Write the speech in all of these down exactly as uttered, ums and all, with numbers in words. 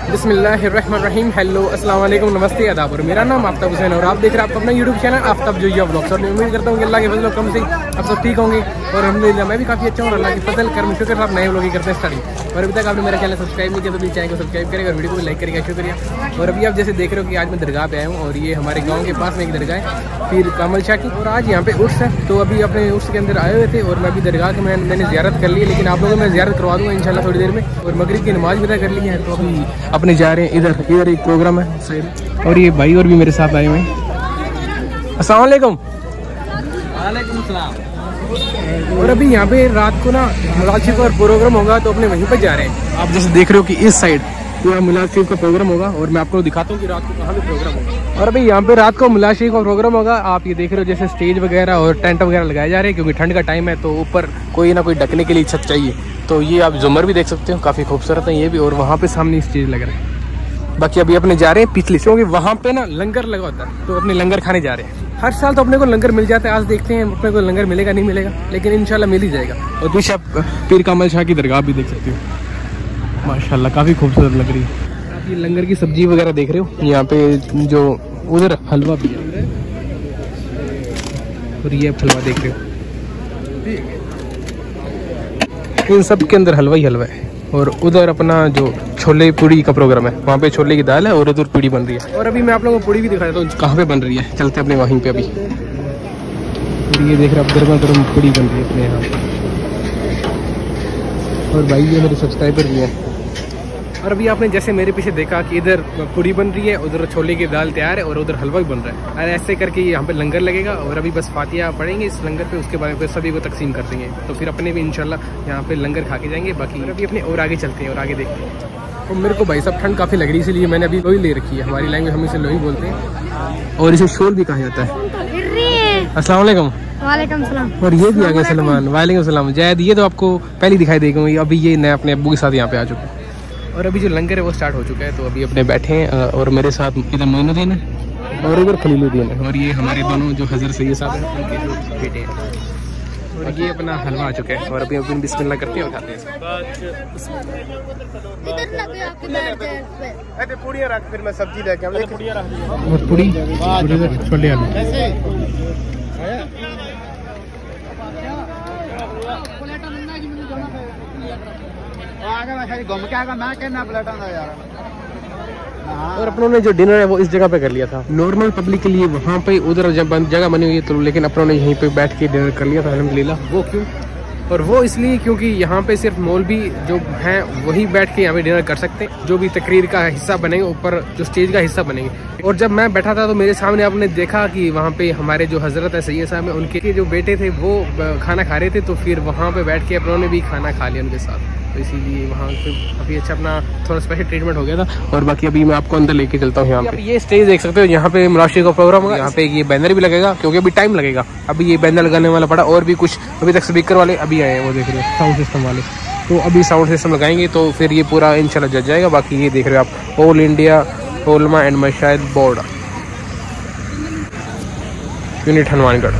बिस्मिल्लाहिर्रहमानिर्रहीम। हेलो अस्सलाम वालेकुम, नमस्ते, आदाब। और मेरा नाम आफ्ताब हुसैन और आप देख रहे हैं आप अपना YouTube channel Aftab Joiya vlogs. और मैं उम्मीद करता हूँ कि अल्लाह के फजल कम से आप सब ठीक होंगे और अल्हम्दुलिल्लाह मैं भी काफ़ी अच्छा हूँ। अल्लाह की फजल कर्म शुक्र आप नए लोग करते हैं स्टार्टिंग। और अभी तक आपने मेरा चैनल सब्सक्राइब नहीं किया तो प्लीज़ चैनल को सब्सक्राइब करेगा और वीडियो को भी लाइक करेगा, शुक्रिया। और अभी आप जैसे देख रहे हो कि आज मैं दरगाह पे आया हूँ और ये हमारे गाँव के पास में एक दरगाह है पीर कामल शाह की। और आज यहाँ पे उर्स है तो अभी अपने उर्स के अंदर आए हुए थे और मैं अभी दरगाह के मैंने मैंने ज़ियारत कर ली है, लेकिन आप लोगों को मैं ज़ियारत करवा दूँगा इंशाल्लाह थोड़ी देर में। और मगरिब की नमाज़ भी अदा कर ली है तो अभी अपने जा रहे हैं इधर इधर एक प्रोग्राम है साइड। और ये भाई और भी मेरे साथ आए हुए हैं। अस्सलाम वालेकुम। वालेकुम सलाम। और अभी यहाँ पे रात को ना मिलाद शरीफ का प्रोग्राम होगा तो अपने वहीं पर जा रहे हैं। आप जैसे देख रहे हो कि इस साइड पूरा मिलाद शरीफ का प्रोग्राम होगा और मैं आपको दिखाता हूँ कि रात को कहाँ पे प्रोग्राम होगा। और अभी यहाँ पे रात को मिलाद शरीफ का प्रोग्राम होगा। आप ये देख रहे हो जैसे स्टेज वगैरह और टेंट वगैरह लगाए जा रहे हैं क्योंकि ठंड का टाइम है तो ऊपर कोई ना कोई ढकने के लिए छत चाहिए। तो ये आप झूमर भी देख सकते हो, काफ़ी खूबसूरत है ये भी। और वहाँ पे सामने स्टेज लग रहा है। बाकी अभी अपने जा रहे हैं पिछली से क्योंकि वहाँ पे ना लंगर लगा होता है तो अपने लंगर खाने जा रहे हैं। हर साल तो अपने को लंगर मिल जाता है, आज देखते हैं अपने को लंगर मिलेगा नहीं मिलेगा, लेकिन इंशाल्लाह मिल ही जाएगा। और पीछे आप पीर कामल शाह की दरगाह भी देख सकते हो, माशाल्लाह काफ़ी खूबसूरत लग रही है। आप ये लंगर की सब्जी वगैरह देख रहे हो, यहाँ पे जो उधर हलवा भी है और ये हलवा देख रहे हो, इन सब के अंदर हलवा ही हलवा है। और उधर अपना जो छोले पूड़ी का प्रोग्राम है वहाँ पे छोले की दाल है और उधर पूड़ी बन रही है। और अभी मैं आप लोगों को पूड़ी भी दिखा देता हूँ कहाँ पे बन रही है, चलते अपने वहीं पे अभी। और ये देख रहे हो आप गर्मा गर्म पूड़ी बन रही है अपने यहाँ। और भाई ये मेरे सब्सक्राइबर भी हैं। और अभी आपने जैसे मेरे पीछे देखा कि इधर पूड़ी बन रही है, उधर छोले की दाल तैयार है और उधर हलवा भी बन रहा है। और ऐसे करके यहाँ पे लंगर लगेगा और अभी बस फातिहा पढ़ेंगे इस लंगर पे, उसके बाद फिर सभी को तकसीम कर देंगे। तो फिर अपने भी इंशाल्लाह यहाँ पे लंगर खा के जाएंगे। बाकी अभी अपने और आगे चलते हैं और आगे देखते हैं। और मेरे को भाई साहब ठंड काफ़ी लग रही है इसलिए मैंने अभी लोही ले रखी है। हमारी लैंग्वेज हम इसे लोही बोलते हैं और इसे शोल भी कहा जाता है। अस्सलाम वालेकुम। वालेकुम सलाम। और ये भी आ गए सलमान। वालेकुम सलाम। जैद ये तो आपको पहले दिखाई देगा, अभी ये नया अपने अब्बू के साथ यहाँ पे आ चुके हैं। और अभी जो लंगर है वो स्टार्ट हो चुका है तो अभी अपने बैठे हैं। और मेरे साथ इधर मोइनुद्दीन है और इधर खलीलुद्दीन है और ये हमारे दोनों जो हज़रत सैयद साहब हैं उनके जो बेटे हैं। और ये अपना हलवा आ चुका है और अभी अभी बिस्मिल्लाह करते हैं और खाते हैं। पूड़ियाँ रख, फिर मैं सब्जी लेके आऊँ। और पूड़ी छोले आलू और अपनों ने जो डिनर है वो इस जगह पे कर लिया था। नॉर्मल पब्लिक के लिए वहाँ पे उधर जगह बनी हुई है तो, लेकिन अपनों ने यहीं पे बैठ के डिनर कर लिया था अल्हम्दुलिल्लाह। वो क्यों? और वो इसलिए क्योंकि यहाँ पे सिर्फ मौलवी जो हैं वही बैठ के यहाँ पे डिनर कर सकते हैं, जो भी तकरीर का हिस्सा बनेंगे, ऊपर जो स्टेज का हिस्सा बनेंगे। और जब मैं बैठा था तो मेरे सामने आपने देखा कि वहाँ पे हमारे जो हज़रत है सैयद साहब हैं उनके जो बेटे थे वो खाना खा रहे थे तो फिर वहाँ पे बैठ के अपनों ने भी खाना खा लिया उनके साथ। तो इसीलिए वहाँ पे अभी अच्छा अपना थोड़ा स्पेशल ट्रीटमेंट हो गया था। और बाकी अभी मैं आपको अंदर लेके चलता हूँ। यहाँ पे ये स्टेज देख सकते हो, यहाँ पे मिलाद शरीफ का प्रोग्राम होगा। यहाँ पे ये बैनर भी लगेगा क्योंकि अभी टाइम लगेगा। अभी ये बैनर लगाने वाला पड़ा और भी कुछ अभी तक स्पीकर वाले अभी आए हैं, वो देख रहे हो साउंड सिस्टम वाले। तो अभी साउंड सिस्टम लगाएंगे तो फिर ये पूरा इंशाल्लाह जज जाएगा। बाकी ये देख रहे हो आप all India Ulama and Mashaikh board unit Hanumangarh.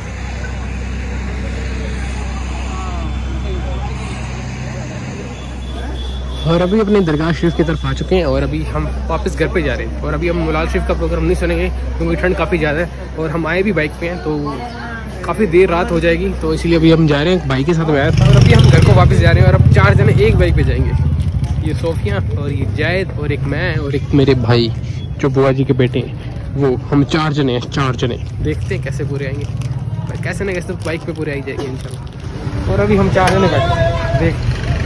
और अभी अपने दरगाह शरीफ की तरफ आ चुके हैं और अभी हम वापस घर पे जा रहे हैं। और अभी हम मिलाद शरीफ का प्रोग्राम नहीं सुनेंगे क्योंकि ठंड काफ़ी ज़्यादा है और हम आए भी बाइक पे हैं तो काफ़ी देर रात हो जाएगी। तो इसलिए अभी हम जा रहे हैं, बाइक के साथ में आया था। और अभी हम घर को वापस जा रहे हैं और अब चार जने एक बाइक पे जाएंगे। ये सोफिया और ये जायद और एक मैं और एक मेरे भाई जो बुआ जी के बेटे हैं, वो हम चार जने हैं। चार जने देखते हैं कैसे पूरे आएंगे, कैसे ना कैसे बाइक पे पूरे आई जाएंगे इंशाल्लाह। और अभी हम चार जने बैठे देख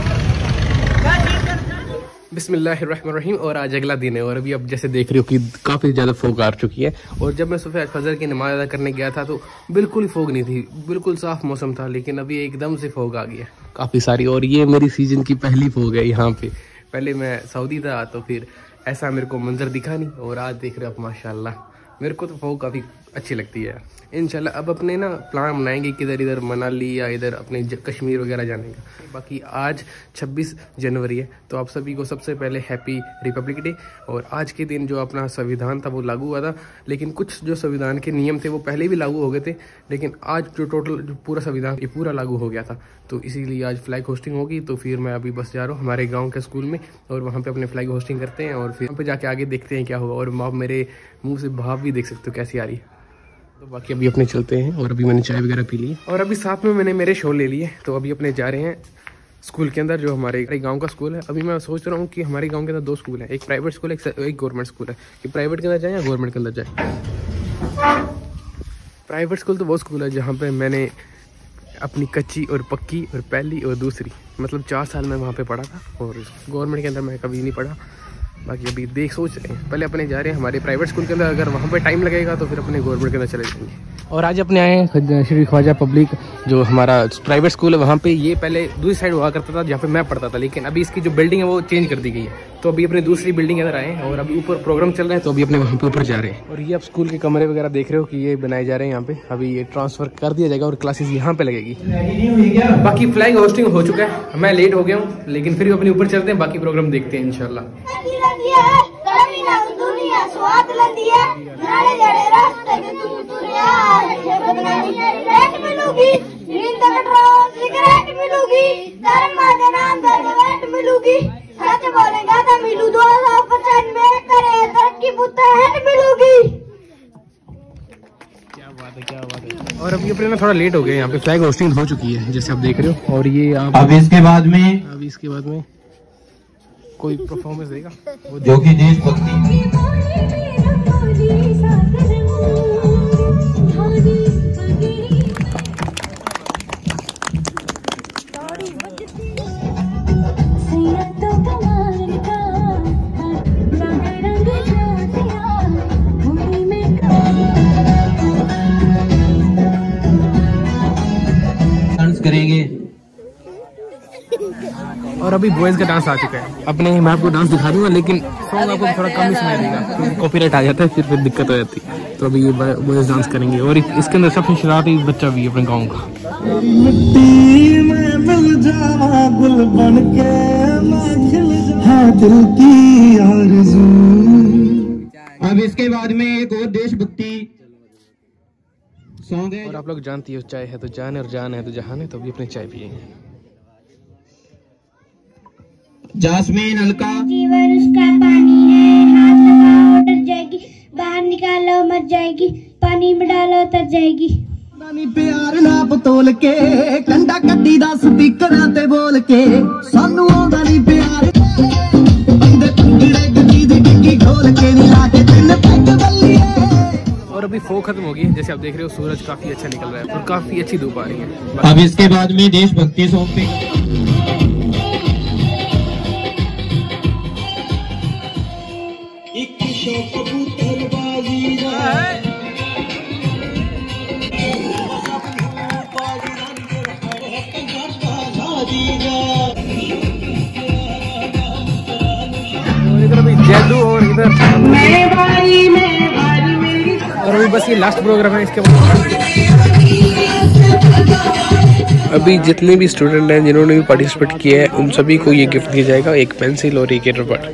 बिस्मिल्लाहिर्रहमानिर्रहीम। और आज अगला दिन है और अभी अब जैसे देख रहे हो कि काफ़ी ज़्यादा फोग आ चुकी है। और जब मैं सुबह फजर की नमाज़ अदा करने गया था तो बिल्कुल फोग नहीं थी, बिल्कुल साफ़ मौसम था, लेकिन अभी एकदम से फोग आ गया काफ़ी सारी। और ये मेरी सीज़न की पहली फोग है यहाँ पे। पहले मैं सऊदी था तो फिर ऐसा मेरे को मंजर दिखा नहीं और आज देख रहे हो आप माशाल्लाह। मेरे को तो फोग काफ़ी अच्छी लगती है। इंशाल्लाह अब अपने ना प्लान बनाएंगे किधर इधर मनाली या इधर अपने कश्मीर वगैरह जाने का। बाकी आज छब्बीस जनवरी है, तो आप सभी को सबसे पहले हैप्पी रिपब्लिक डे। और आज के दिन जो अपना संविधान था वो लागू हुआ था, लेकिन कुछ जो संविधान के नियम थे वो पहले भी लागू हो गए थे, लेकिन आज जो टोटल जो पूरा संविधान ये पूरा लागू हो गया था, तो इसीलिए आज फ्लैग होस्टिंग होगी। तो फिर मैं अभी बस जा रहा हूँ हमारे गाँव के स्कूल में, और वहाँ पर अपने फ्लैग होस्टिंग करते हैं, और फिर वहाँ पर जाके आगे देखते हैं क्या होगा। और आप मेरे मुँह से भाव भी देख सकते हो कैसी आ रही है। तो बाकी अभी अपने चलते हैं, और अभी मैंने चाय वगैरह पी ली, और अभी साथ में मैंने मेरे शॉल ले लिए। तो अभी अपने जा रहे हैं स्कूल के अंदर, जो हमारे गांव का स्कूल है। अभी मैं सोच रहा हूँ कि हमारे गांव के अंदर दो स्कूल हैं, एक प्राइवेट स्कूल है, एक गवर्नमेंट स्कूल है, कि प्राइवेट के अंदर जाए या गवर्नमेंट के अंदर जाए। प्राइवेट स्कूल तो वो स्कूल है जहाँ पे मैंने अपनी कच्ची और पक्की और पहली और दूसरी मतलब चार साल में वहाँ पे पढ़ा था, और गवर्नमेंट के अंदर मैं कभी नहीं पढ़ा। बाकी अभी देख सोच रहे हैं, पहले अपने जा रहे हैं हमारे प्राइवेट स्कूल के अंदर, अगर वहाँ पे टाइम लगेगा तो फिर अपने गवर्नमेंट के अंदर चले जाएंगे। और आज अपने आए हैं श्री ख्वाजा पब्लिक, जो हमारा प्राइवेट स्कूल है वहाँ पे। ये पहले दूसरी साइड हुआ करता था जहाँ पे मैं पढ़ता था, लेकिन अभी इसकी जो बिल्डिंग है वो चेंज कर दी गई है। तो अभी अपने दूसरी बिल्डिंग के अंदर आए हैं, और अभी ऊपर प्रोग्राम चल रहा है, तो अभी अपने वहाँ पे ऊपर जा रहे हैं। और ये आप स्कूल के कमरे वगैरह देख रहे हो कि ये बनाए जा रहे हैं यहाँ पे। अभी ये ट्रांसफर कर दिया जाएगा और क्लासेस यहाँ पे लगेगी। बाकी फ्लैग होस्टिंग हो चुका है, मैं लेट हो गया हूँ, लेकिन फिर अपने ऊपर चलते हैं, बाकी प्रोग्राम देखते हैं इंशाल्लाह। और अभी अपने ना थोड़ा लेट हो गए, यहाँ पे फ्लैग होस्टिंग हो चुकी है जैसे आप देख रहे हो। और ये आप अब इसके बाद में अभी इसके बाद में कोई परफॉर्मेंस देगा जो कि देशभक्ति। करेंगे। और अभी बॉयज का डांस आ चुका है अपने। मैं आपको डांस दिखा दूंगा, लेकिन सॉन्ग आपको थोड़ा कम ही सुनाई देगा क्योंकि कॉपीराइट आ जाता है, फिर फिर दिक्कत हो जाती है। तो अभी ये बॉयज डांस करेंगे, और इसके अंदर सबसे शरारती बच्चा भी अपने गाँव का। मिट्टी में मिल जावा गुल बन के मैं खिल है दिल की आरज़ू। अब इसके बाद में एक और देशभक्ति सॉन्ग है। और आप लोग जानती हो चाय है तो जान है, और जान है तो जहान है। तो अभी अपने चाय पियेंगे। जास्मीन अलका। जीवन उसका पानी है, हाथ लगाओ डर जाएगी, बाहर निकालो मर जाएगी, पानी में डालो तर जाएगी। पानी प्यार ना पतोल के कंडा कड्डी दा स्पीकर ते बोल के सानू आंदा नहीं प्यार बंदे पंगड़े गड्डी दी डिग्गी खोल के नी लाके तिन पैग बल्लिए। और अभी फो खत्म हो गई, जैसे आप देख रहे हो सूरज काफी अच्छा निकल रहा है और काफी अच्छी धूप आ रही है। अब इसके बाद में देशभक्ति सॉन्ग पे इधर अभी जैदू और इधर और अभी बस ये लास्ट प्रोग्राम है। इसके बाद अभी जितने भी स्टूडेंट हैं जिन्होंने भी पार्टिसिपेट किया है उन सभी को ये गिफ्ट दिया जाएगा, एक पेंसिल और एक रबड़।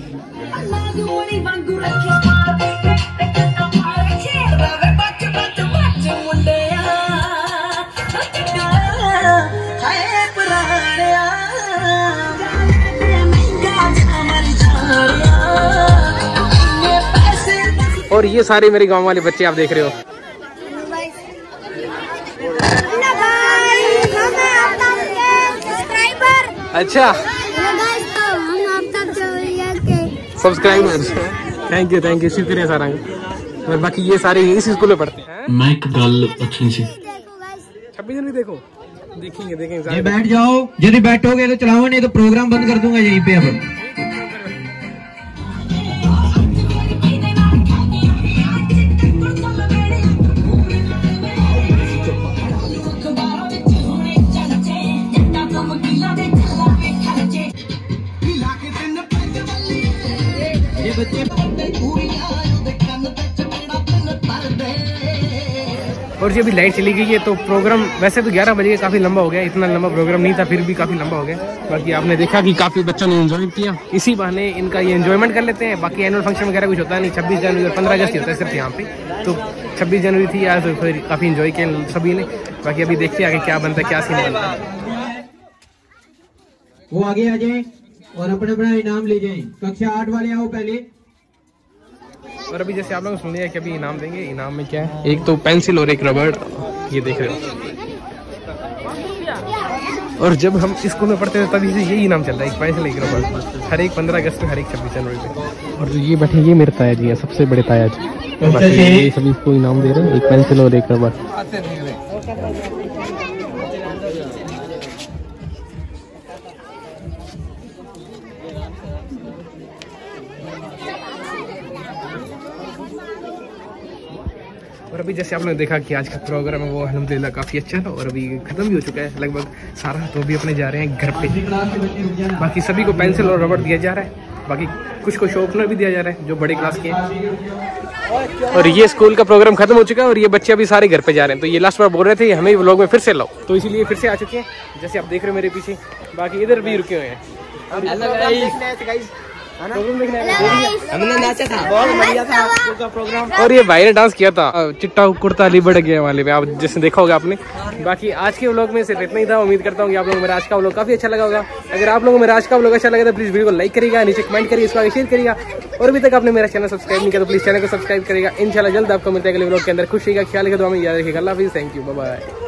और ये सारे मेरे गांव वाले बच्चे आप देख रहे हो। अच्छा subscribers, thank you thank you, शुक्रिया सारा। और बाकी ये सारे इस स्कूल में पढ़ते हैं। मैं एक गल अच्छी सी छब्बीस जनवरी देखो, देखेंगे देखेंगे। ये बैठ जाओ, यदि बैठोगे तो चलाओ, नहीं तो प्रोग्राम बंद कर दूंगा यहीं पे। अब और जो अभी लाइट चली गई है तो प्रोग्राम वैसे तो ग्यारह बजे काफ़ी लंबा हो गया, इतना लंबा प्रोग्राम नहीं था, फिर भी काफ़ी लंबा हो गया। बाकी आपने देखा कि काफ़ी बच्चों ने एंजॉय किया, इसी बहाने इनका ये एंजॉयमेंट कर लेते हैं। बाकी एनुअल फंक्शन वगैरह कुछ होता नहीं, छब्बीस जनवरी और पंद्रह अगस्त ही होता है सिर्फ यहाँ पे। तो छब्बीस जनवरी थी आज, तो फिर काफ़ी इन्जॉय किया सभी ने। बाकी अभी देखते हैं आगे क्या बनता है, क्या सीन बनता है। वो आगे आ जाए और अपना अपना इनाम ले जाएं। कक्षा आठ वाले आओ पहले। और अभी जैसे आप लोगों ने सुन लिया कि अभी इनाम देंगे। इनाम में क्या है, एक तो पेंसिल और एक रबड़, ये देख रहे हो। और जब हम स्कूल में पढ़ते थे तभी से यही इनाम चल रहा है, एक पेंसिल एक रबड़, हर एक पंद्रह अगस्त में, हर एक छब्बीस जनवरी पे। और जो ये बैठे ये मेरे ताया जी है, सबसे बड़े ताया जी। ये सभी इसको इनाम दे रहे हैं, एक पेंसिल और एक रबड़। और अभी जैसे आपने देखा कि आज का प्रोग्राम है वो अल्हम्दुलिल्लाह काफ़ी अच्छा था और अभी ख़त्म भी हो चुका है लगभग सारा। तो अभी अपने जा रहे हैं घर पे। बाकी सभी को पेंसिल और रबड़ दिया जा रहा है, बाकी कुछ को शॉर्पनर भी दिया जा रहा है जो बड़े क्लास के हैं। और ये स्कूल का प्रोग्राम खत्म हो चुका है और ये बच्चे अभी सारे घर पे जा रहे हैं। तो ये लास्ट बार बोल रहे थे हमें व्लॉग में फिर से लाओ, तो इसीलिए फिर से आ चुके हैं जैसे आप देख रहे हो मेरे पीछे। बाकी इधर भी रुके हुए हैं। हमने नाचा था, बहुत बढ़िया था आपका प्रोग्राम। और ये भाई ने डांस किया था चिट्टा कुर्ता लिबड़ गया वाले में, आप जैसे देखा होगा आपने। बाकी आज के व्लॉग में सिर्फ इतना ही था। उम्मीद करता हूँ कि आप लोगों को मेरा आज का व्लॉग काफी अच्छा लगा होगा। अगर आप लोगों को मेरा आज का व्लॉग अच्छा लगा तो प्लीज वीडियो को लाइक करिएगा, नीचे कमेंट करिए, इसको आगे शेयर करिएगा। और अभी तक आपने मेरा चैनल सब्सक्राइब नहीं किया तो प्लीज चैनल को सब्सक्राइब करिएगा। इंशाल्लाह जल्द आपको मिलता है अगले व्लॉग के अंदर। खुश रहिएगा, ख्याल रखिएगा, दुआ में याद रखिएगा। अल्लाह हाफिज़, थैंक यू, बाय बाय।